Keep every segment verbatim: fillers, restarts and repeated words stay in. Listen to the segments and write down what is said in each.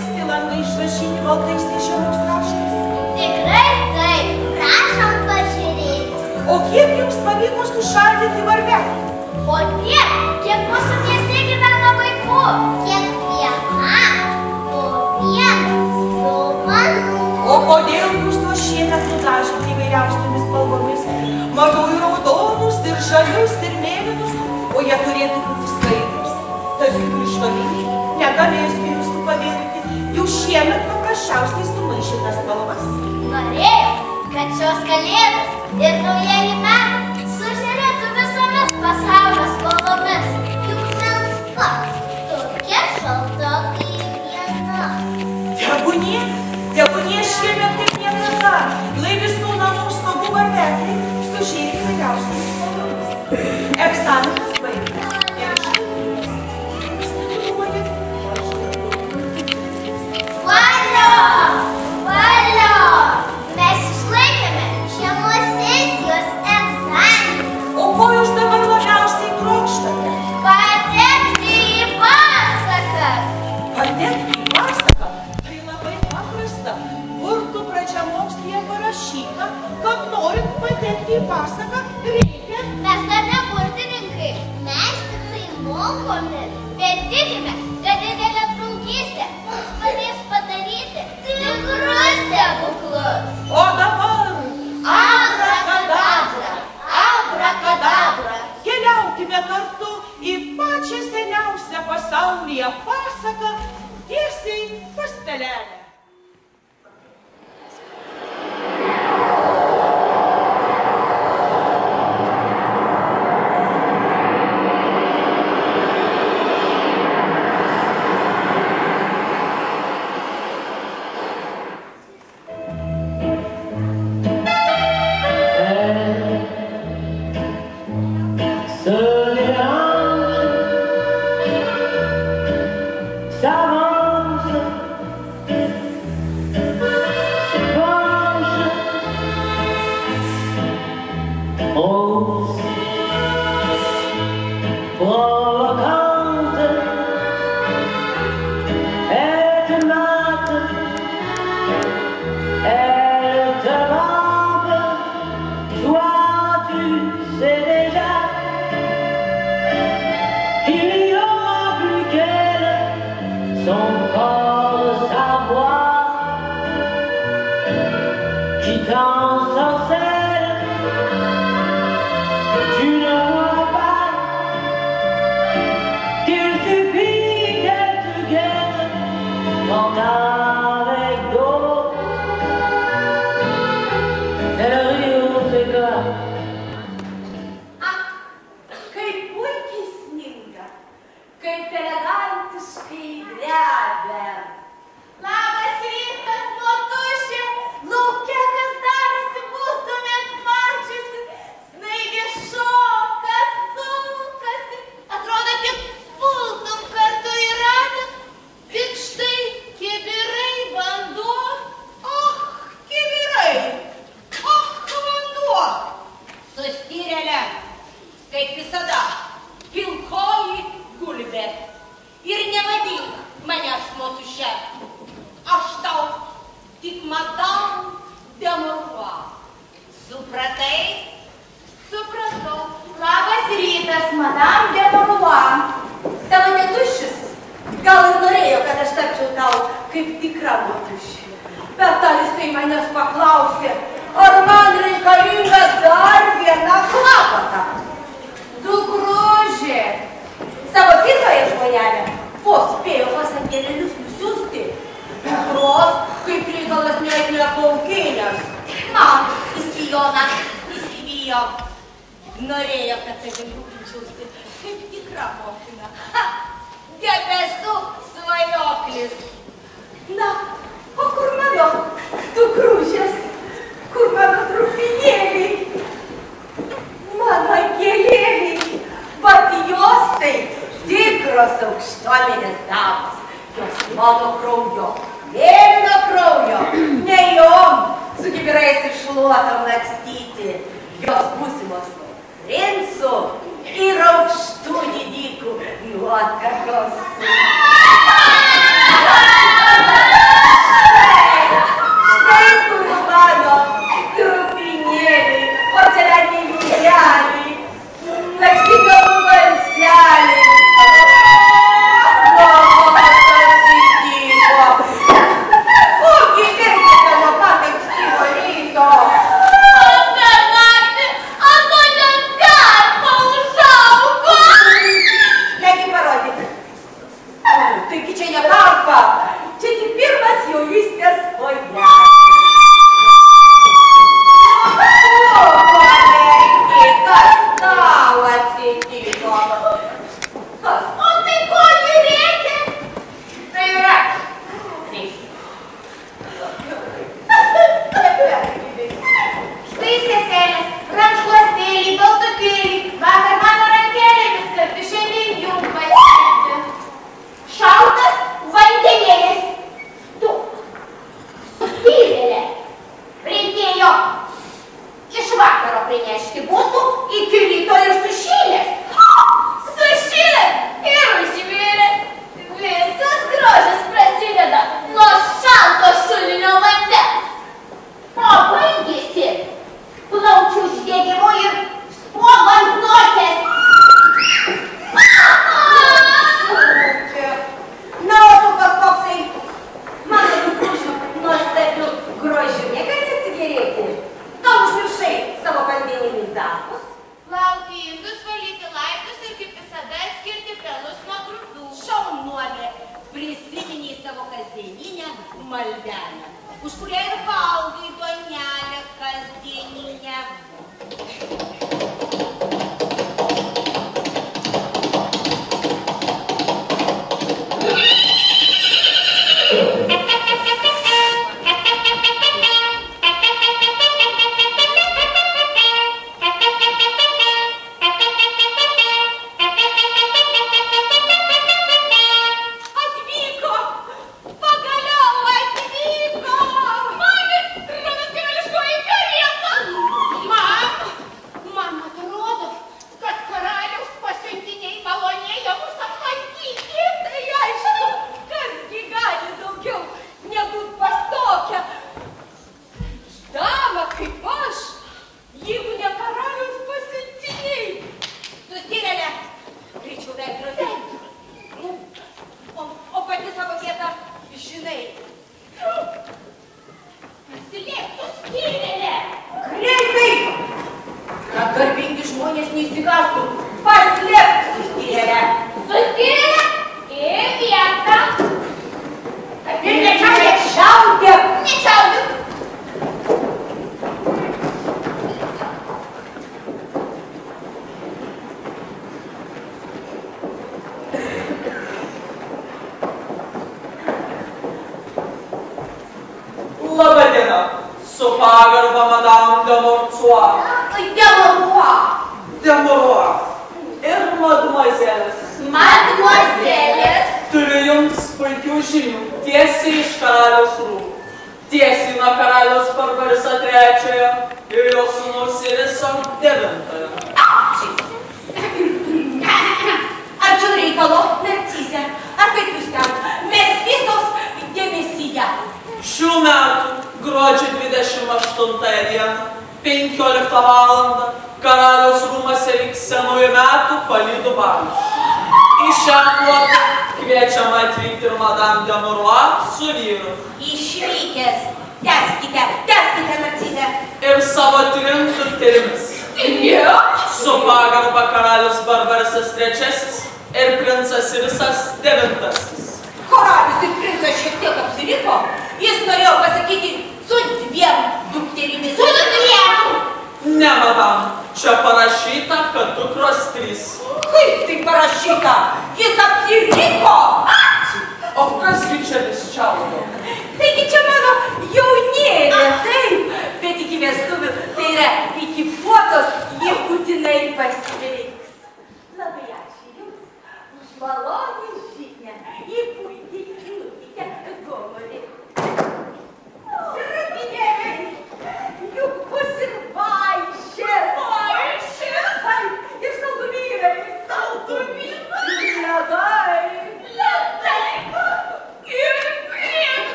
visi langai išrašyti baltais nežinomus raštais? Tikrai taip, prašom pažiūrėti. O kiek jums pavyko sušaldyti varvelį? O tiek, kiek mūsų mieste gyvena vaikų. Kiekviena po vieną dovanų. O kodėl jūs nuo šiemet nudažyti įvairiausiomis spalvomis? Matau ir raudonus, ir žalius, ir mėlynus, o jie turėtų būti skaidrūs. Tarsi krištoliniai, negalėsime jūsų pavirti. Jūs šiemet paprasčiausiai sumaišytas spalvas. Norėjau, kad šios kalėdos ir naujieji metai sužiūrėtų visomis pasaulio spalvomis. Juk melsva tokia šalta kaip viena. Tebūnie, tebūnie šiemet kaip niekada, lai visų namų stogų varvekliai sužėrė įvairiausiomis spalvomis. Egzaminas baigtas. Valio! Valio! Mes išlaikėme žiemos sesijos egzaminą. O ko jūs dabar labiausiai trokštate? Patekti į pasaką. Patekti į pasaką? Tai labai paprasta. Burtų pradžiamokslyje parašyta, kad norint patekti į pasaką, reikia... Mes dar ne burtininkai. Mes tik tai mokomės. Bet tikime, kad didelė trumpystė mums padės padaryti tikrus stebuklus. O dabar... Abrakadabra! Abrakadabra! Keliaukime kartu į pačią seniausią pasaulyje pasaką tiesiai pas Pelelę. Norėjo, kad tavim rūpinčiausi kaip tikra motina. Debesu svajoklis. Na, o kur mano dukružės? Kur mano trupinėliai? Mano gėlėliai. Vat jos tai tikros aukštuomenės damos. Jos mano kraujo, mėlyno kraujo. Ne jom su kibirais ir šluotom lakstyti. Jos būsimos princų ir aukštų didikų nuotakos. maldelę, už kurią ir valgai duonelę kasdieninę.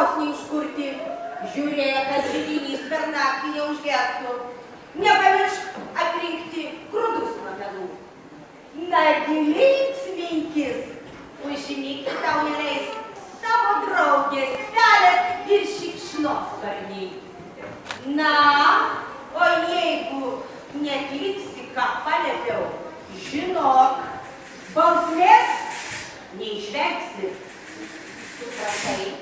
krosnį užkurti. Žiūrėk, kad židinys per naktį neužgestų. Nepamiršk atrinkti grūdus nuo pelų. Nagi linksminkis, užmygti tau neleis tavo draugės pelės ir šikšnosparniai. Na, o jeigu neatliksi, ką paliepiau, žinok, bausmės neišvengsi. Supratai?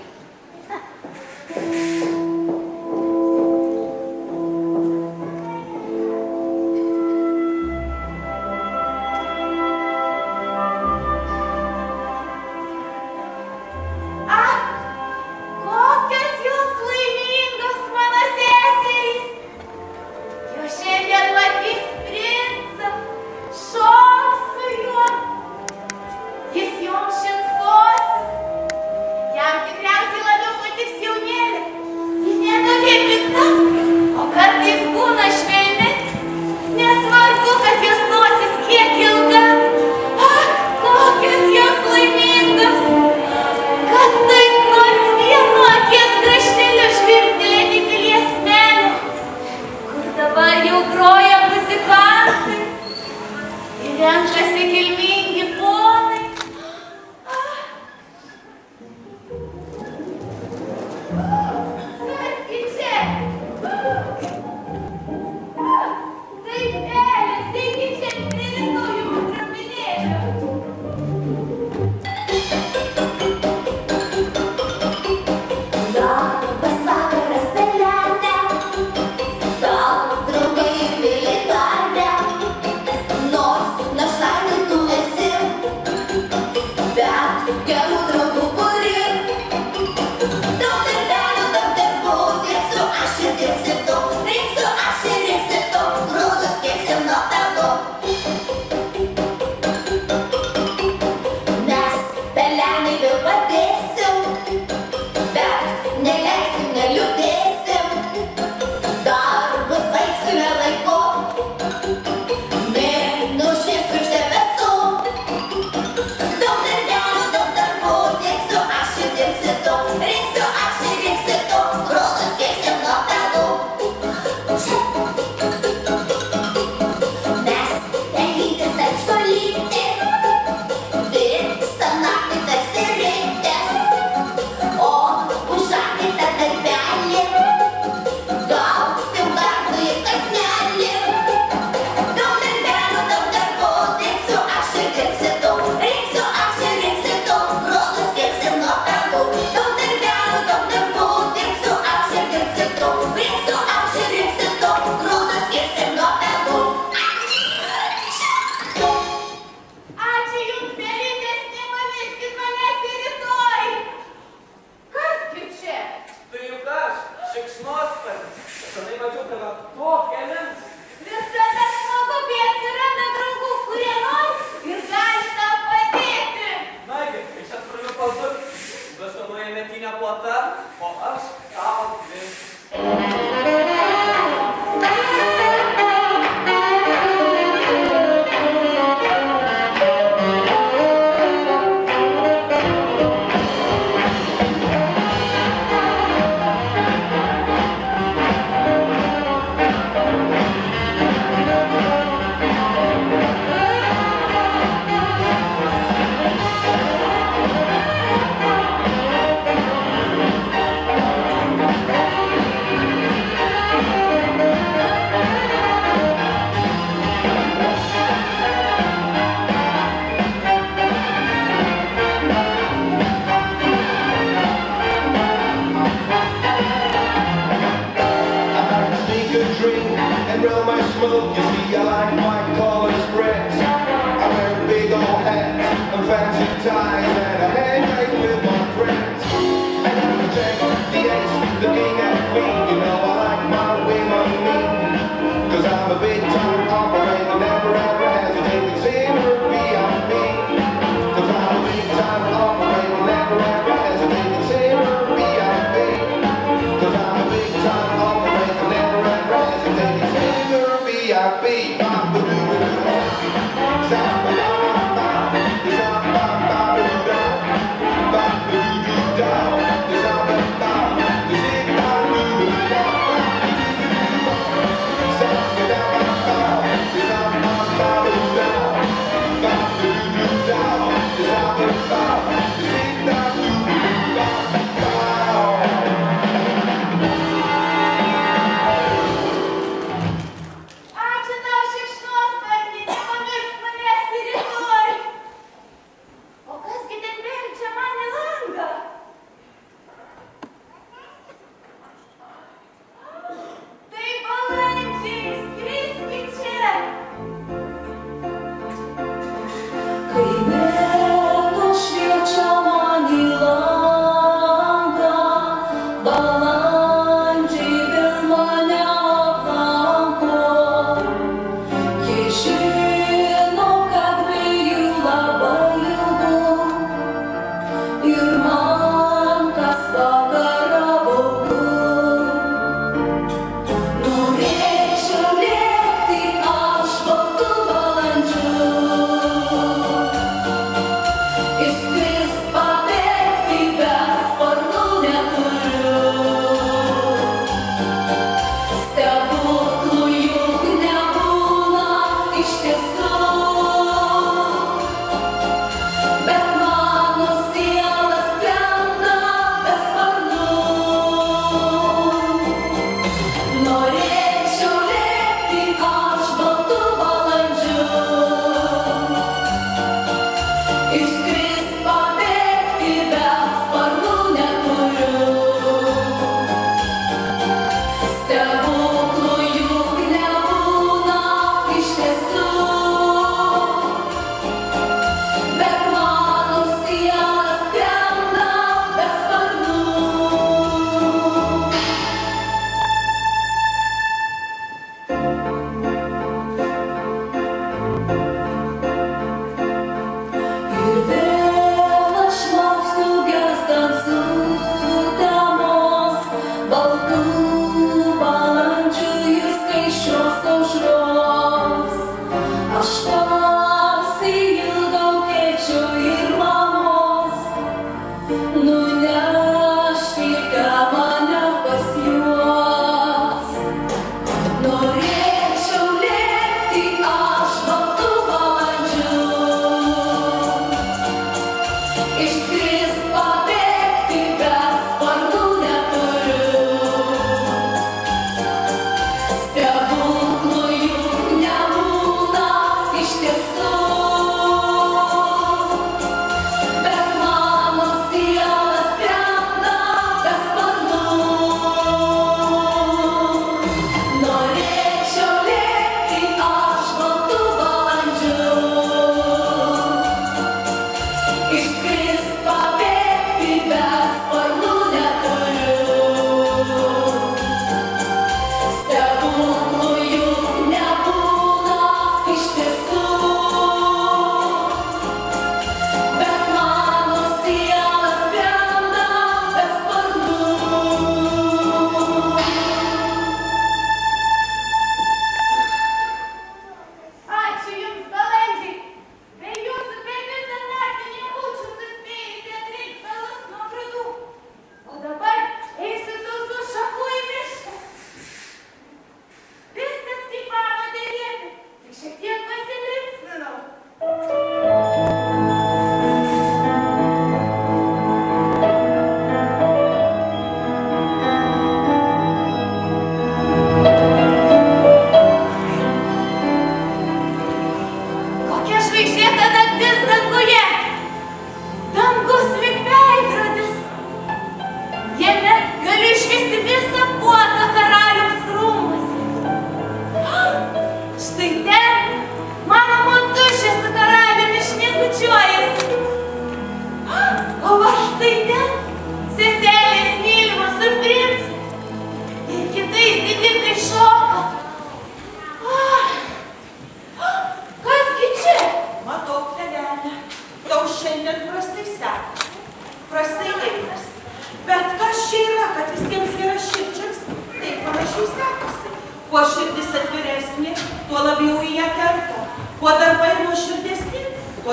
V I P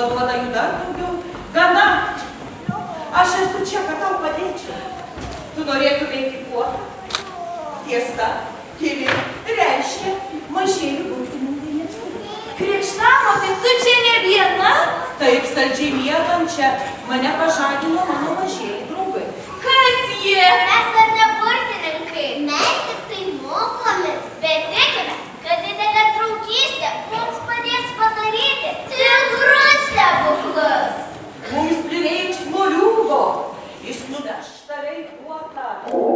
duoda jų dar daugiau. Gana. Aš esu čia, kad tau padėčiau. Tu norėtumei į puotą? Tiesa, keli, reiškia, mažėlių burtininkai neapsirūpina. Krikštamotė, tu čia ne viena? Taip, saldžiai miegančia, mane pažadino mano mažėliai draugai. Kas jie? Mes dar ne burtininkai. Mes tik tai mokomės, bet tikime, kad didelė draugystė mums padės padaryti tikrus stebuklus. Mums prireiks moliūgo, jis nuveš tave į puotą.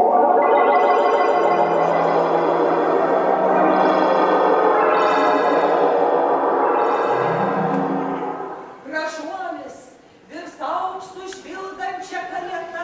Gražuolis virs aukštų žvilgančią karietą.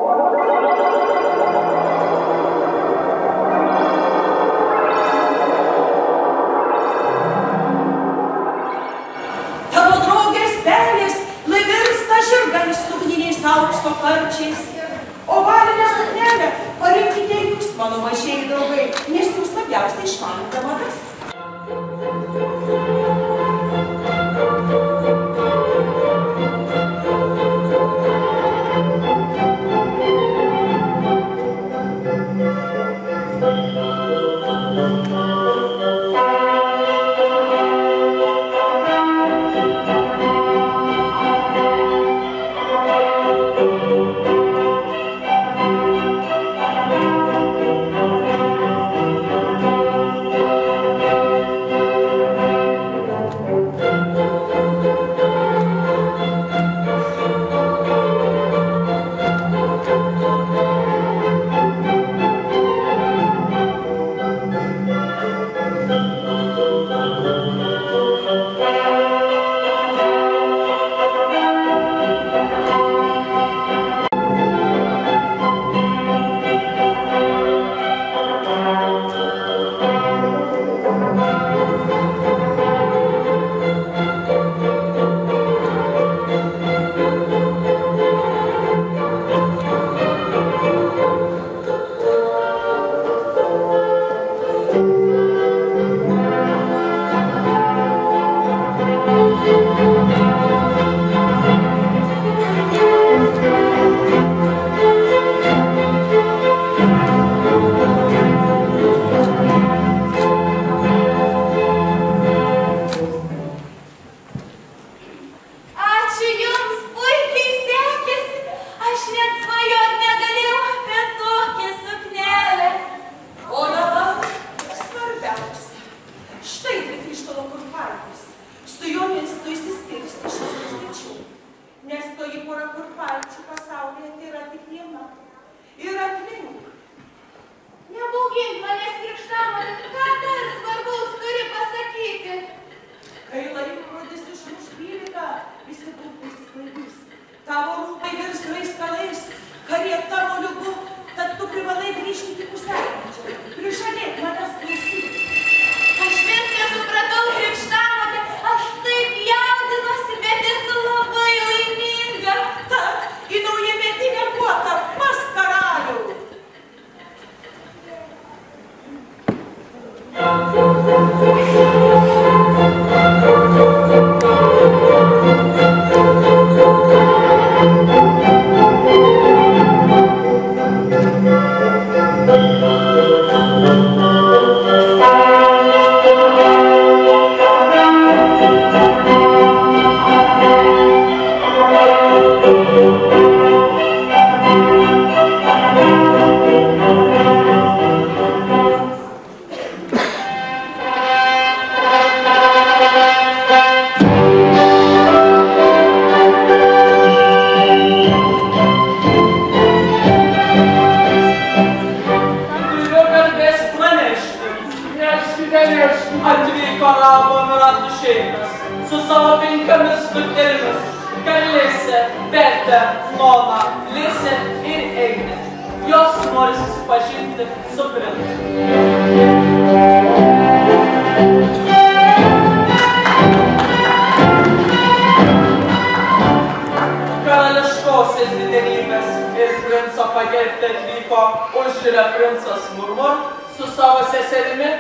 Tavo draugės pelės lai virsta žirgais sugniniais aukso karčiais. O valinę suknelę parinkite jūs, mano mažieji draugai, nes jūs labiausiai išmanote madas.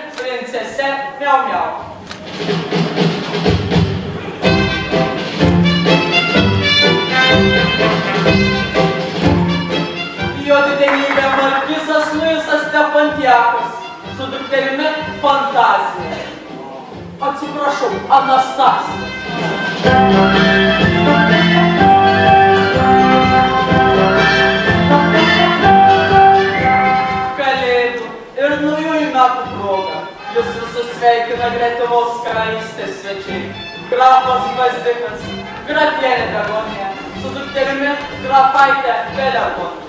Miau miau. didenybė markizas Luisas Stefantiakas su dukterimi Fantazija. Atsiprašau, Anastasija. Kalėdų ir naujųjų metų proga jus visus sveikina Lietuvos karalystės svečiai. Grafas Gvazdikas, grafienė Begonija, su dukterimi grafaitė Belegonija.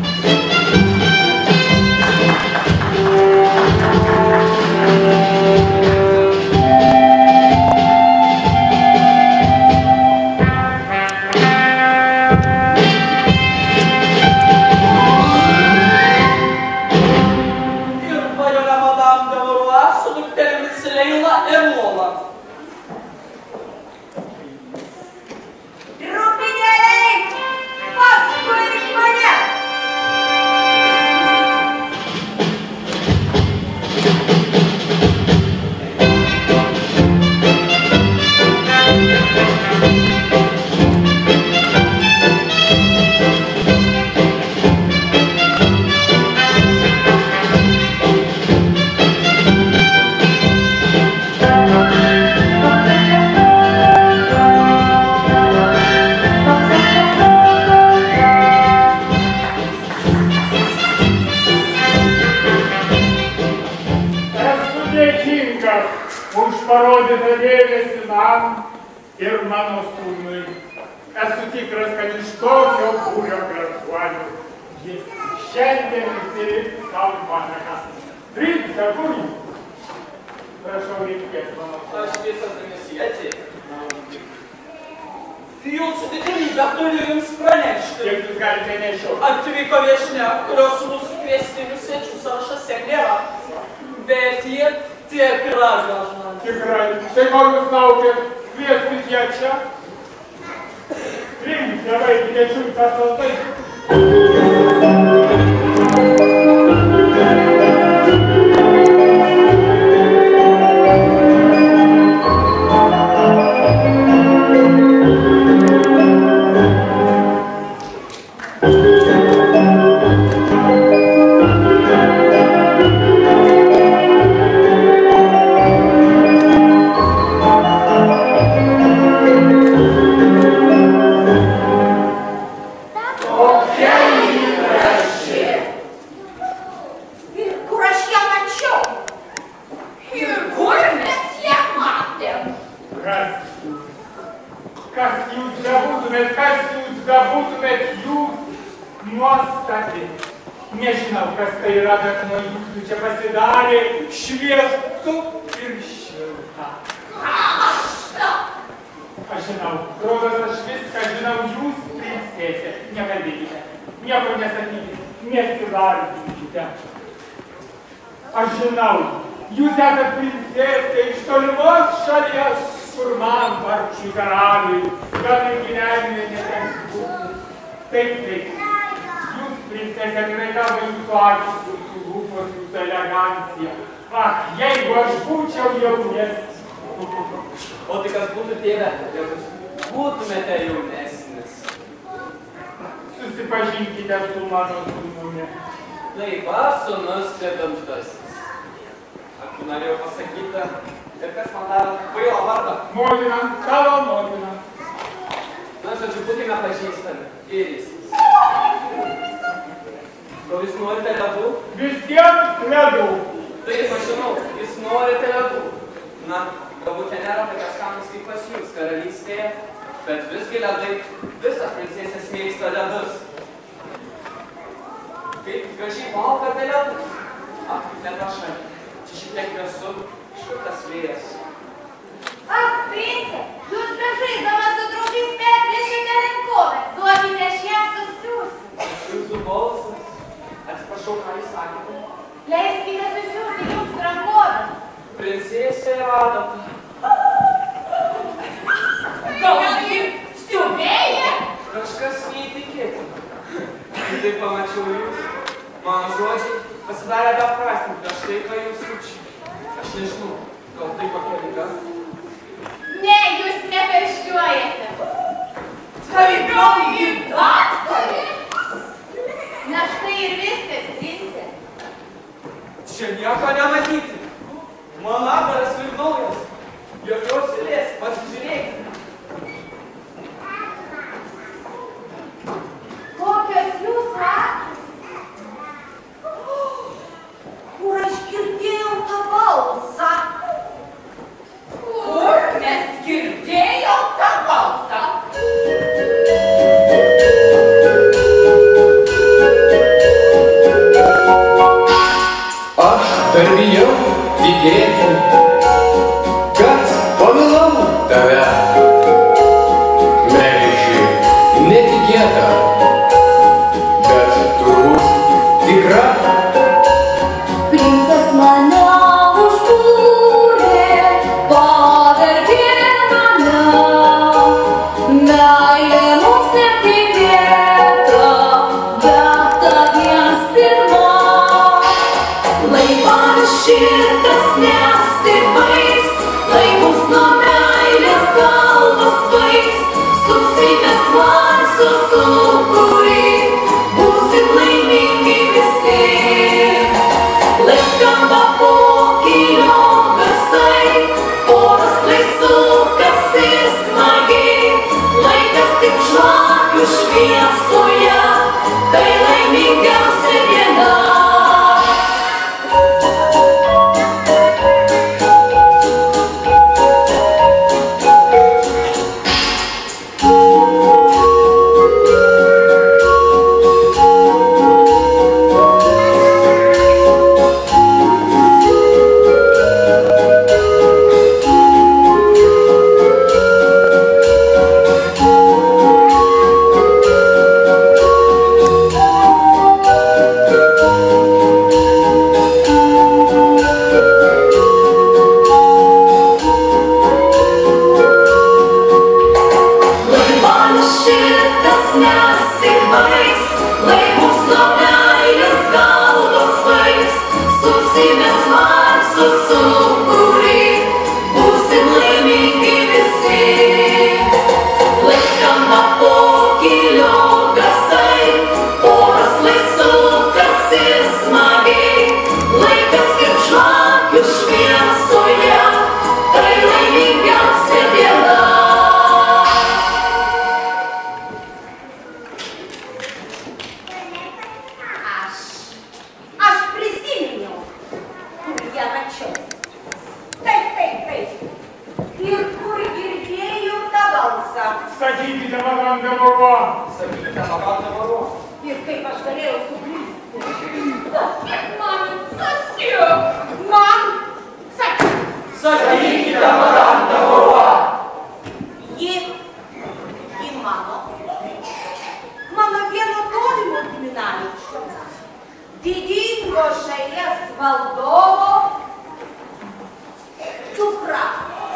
Ir bajorė Madame de Valois su dukterimis Leila ir Lola. Rūpinėliai, paskui mane! Už parodytą dėmesį man ir mano sūnui. Esu tikras, kad iš tokio būrio gražuolių jis šiandien įsirinktų savo panaką. Prince, kur jūs? Prašau, reikės mano. Aš visas dėmesį. Jūsų didenybė turiu jums pranešti. Kiek jūs galite nešiau? Atvyko viešnia, kurios mūsų kviestinių svečių sąrašuose nėra. Bet jie tikra gražna. Tikrai. Tai ko jūs laukėt? Kvieskit ją čia. Priimk, tėvai, kviečiu į pasaltai. Nežinau, kas tai yra, bet nuo jūsų čia pasidarė šviesu ir šilta. Aš žinau, rodos aš viską žinau, jūs princesė. Nekalbėkite, nieko nesakykite, nesivardinkite. Aš žinau, jūs esate princesė iš tolimos šalies, kur man vargšui karaliui, gal ir gyvenime neteks būti. Taip, taip. Princesė, tikrai kalba jūsų akis, jūsų lūpos, jūsų elegancija. Ach, jeigu aš būčiau jaunesnis. O tai kas būtų tėve, jeigu būtumėte jaunesnis? Susipažinkite su mano sūnumi. Taip, aš sūnus Stefantasis. Aš norėjau pasakyti, ir kas man daro kvailą vardą? Motina, tavo motina. Na, žodžiu, būkime pažįstami. Ir jis. Gal jūs norite ledų? Visiems ledų. Taip, aš žinau, jūs norite ledų. Na, galbūt ten nėra tokia skanus kaip pas jūs karalystėje, bet visgi ledai, visas princesės mėgsta ledus. Kaip gražiai valgote ledus? Ak, neprašai, čia šiek tiek vėsu, šiltas vėjas. Ak, prince, jūs bežaisdamas su draugais perplėšėte rankovę. Duokite, aš ją susiųsiu. Jūsų balsas. Atsiprašau, ką jūs sakėte? Leiskite susiūti jums rankovę. Princesė radota. Gal ji siubėja? Kažkas neįtikėtina. Kai pamačiau jūs, mano žodžiai pasidarė beprasmi prieš tai, ką jūs jaučiu. Aš nežinau, gal tai kokia liga? Ne, jūs nekarščiuojate. Tai gal ji daktarė? Na štai ir viskas, prince. Čia nieko nematyti. Man apdaras ir naujas. Jokios eilės, pasižiūrėkite. Kokios jūs akys? Kur aš girdėjau tą balsą? Kur mes girdėjau tą balsą? Aš dar bijau tikėti, kad pamilau tave. Meilė ši netikėta, bet turbūt tikra. Princas mane užkūrė, pavergė mane. Meilė mums netikėta, bet taviems pirma. Laivas šitas nesibaigs, laivus nuo meilės galvas baigs. Susimės Marso sūkurį, būsim laimingi visi. Lai skamba pokylio garsai, oras lai sukasi smagiai. Laikas tik žvakių šviesoje, tai laimingiausia diena. Sakykite, madam de Valois. Sakykite, madam de Valois. Ir kaip aš galėjau suklysti? Man sakyk! Man sakyk! Sakykite, madam de Valois. Ji, ji mano, mano vieno tolimo giminaičio, didingo šalies valdovo dukra.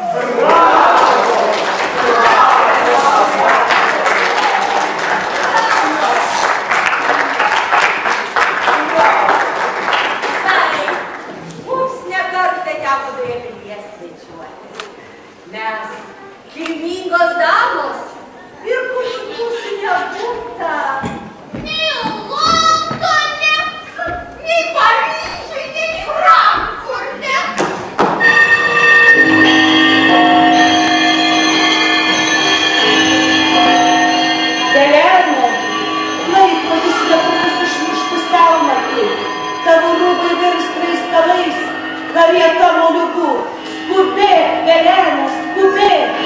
Mes kilmingos damos ir kuškūsų nebūta. Nei Londone, nei Paryžiui, nei Frankfurte. Galerne, laikrodis netrukus išmuš pusiaunaktį. Tavo rūbai virs traiskalais, karieta moliūgų. Skubėk, Galerne, skubėk!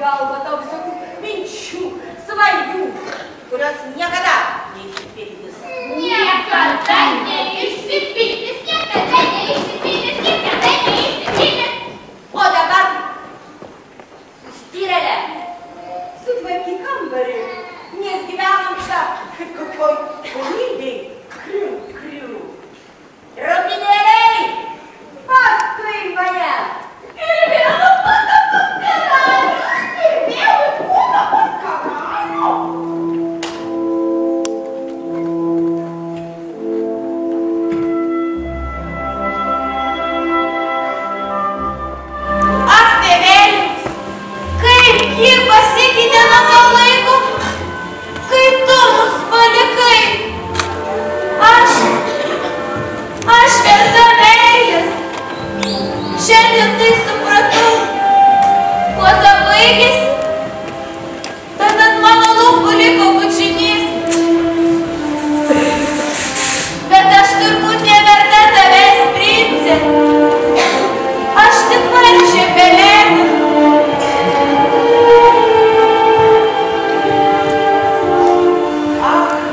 galvą tau visokių minčių, svajų, kurios niekada neišsipildys. Niekada neišsipildys, niekada neišsipildys, niekada neišsipildys. O dabar, styrelė, sutvarkyk kambarį, nes gyvenam čia kaip kokioj kolybėj. Kriu, kriu. Rūpinėliai, paskui mane. Ir vėl pata pas karalių, ir vėl pata pas karalių. Ach, tėveli, kaip ji pasikeitė nuo to laiko, kai tu mus palikai. Aš, aš verta meilės. Šiandien tai supratau, kuo ta baigėsi, bet ant mano lūpų liko bučinys. Bet aš turbūt neverta tavęs, princė. Aš tik vargšė pelėda. Ach,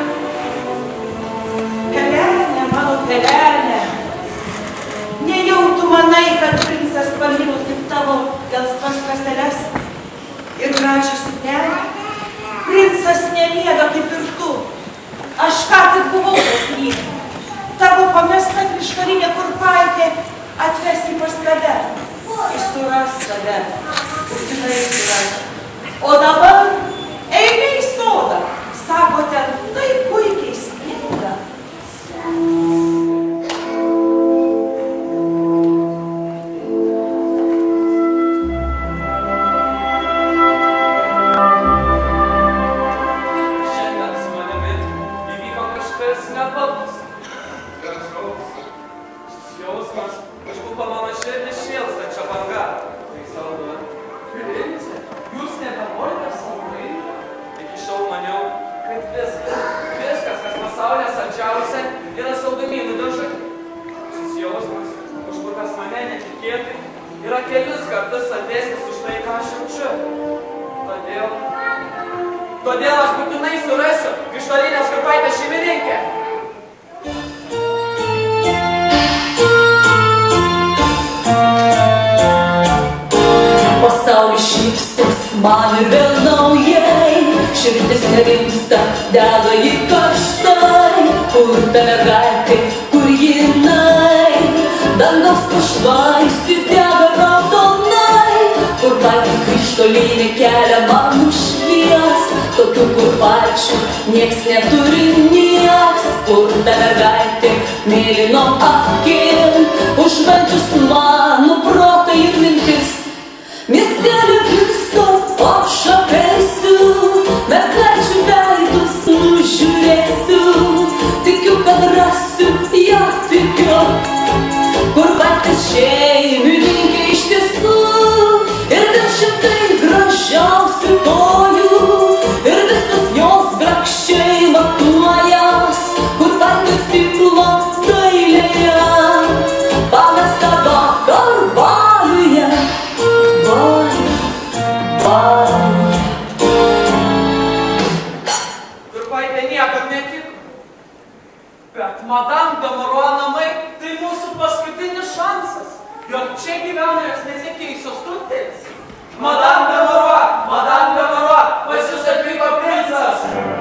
pelenė, mano pelenė. Nejau tu manai, kad princas pamilo tik tavo gelsvas kasteles ir gražią suknelę. Princas nemiega kaip ir tu. Aš ką tik buvau pas jį. Tavo pamesta krištolinė kurpaitė atves jį pas tave. Jis suras tave. Būtinai suras. O dabar eime į sodą. Sako, ten taip puikiai sninga. Šiandien su manimi įvyko kažkas nepaprasta. Gražaus. Šis jausmas užklupo mano širdį šėlstančia banga. Tai saldu. Princė, jūs nebenorite savo vaiko? Iki šiol maniau, kad viskas, viskas, kas pasaulyje saldžiausia, yra saldumynų dėžutė. Šis jausmas užklupęs mane netikėtai yra kelis kartus saldesnis už tai, ką aš jaučiu. Todėl, todėl aš būtinai surasiu krištolinės kurpaitės šeimininkę. Pasaulis šypsos man ir vėl naujai, širdis nerimsta, dega į karštai. Kur ta mergaitė, kur jinai, dangaus pašvaisti dega raudonai. Kurpaitė krištolinė kelia man nušvies, tokių kurpaičių nieks neturi nieks. Kur ta mergaitė, mėlynom akim, užvaldžius mano protą ir mintis. Miestelio visos apšapeisiu, mergaičių veidus nužiūrėsiu. Tikiu, kad rasiu, ją tikiu, kurpaitės šeimininkė iš tiesų. Ir dėl šitai gražiausių kojų, ir visas jos grakščiai matuojas, kurpaitės stiklo dailėje, pamesta vakar baliuje. Kurpaitė niekam netiko. Bet Madame de Moroa namai tai mūsų paskutinis šansas. Juk čia gyvena jos netekėjusios turtėlis. Madame de Moroa, Madame de Moroa, pas jūs atvyko princas.